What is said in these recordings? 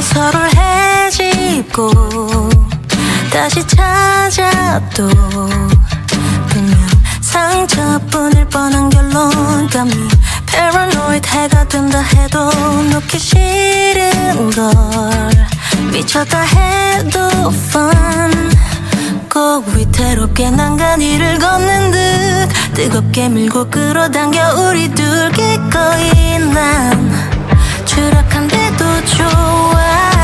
서로를 헤집고 다시 찾아도 분명 상처뿐일 뻔한 결론감이 paranoid 해가 된다 해도 놓기 싫은 걸 미쳤다 해도 fun 꼭 위태롭게 난간위를 걷는 듯 뜨겁게 밀고 끌어당겨 우리 둘 기꺼이 난 추락한데도 좋아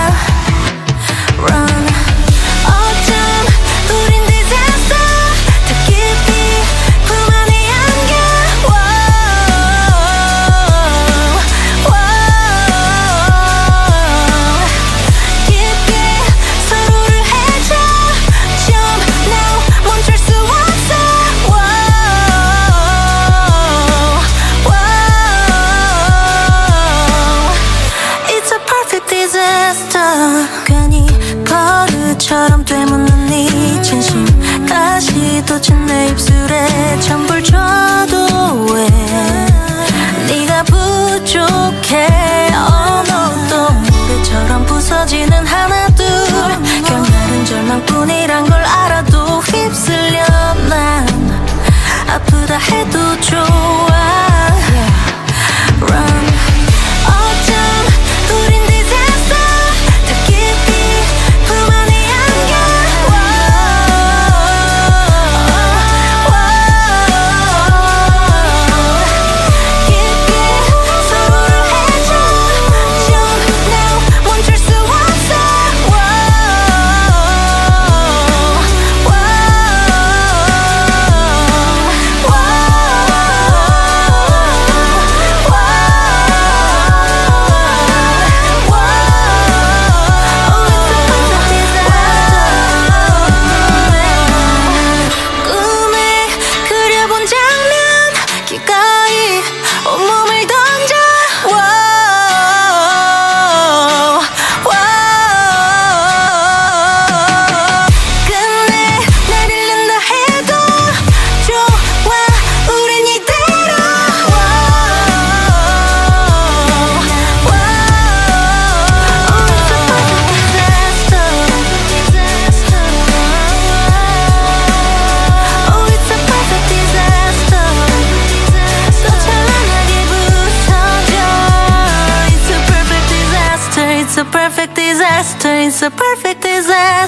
Run 어쩜 우린 disaster 더 깊이 품 안에 안겨 깊게 서로를 해줘 Jump now 멈출 수 없어 It's a perfect disaster 괜히 버릇처럼 되묻는 네 진심 다시 돋친 내 입술에 전부를 줘도 왜 네가 부족해 언어도 모래처럼 부서지는 하나둘 결말은 절망뿐이란 걸 알아도 휩쓸려 난 아프다 해도 좋아 Run 어쩜 우린 disaster 더 깊이 품 안에 안겨 깊게 서로를 해줘 Jump now 멈출 수 없어 꿈에 그려본 장면 기꺼이 온몸을 던져 끝내 날 잃는다 해도 좋아 우린 이대로 Oh, it's a perfect disaster 또 찬란하게 부서져 It's a perfect disaster It's a perfect disaster It's a perfect disaster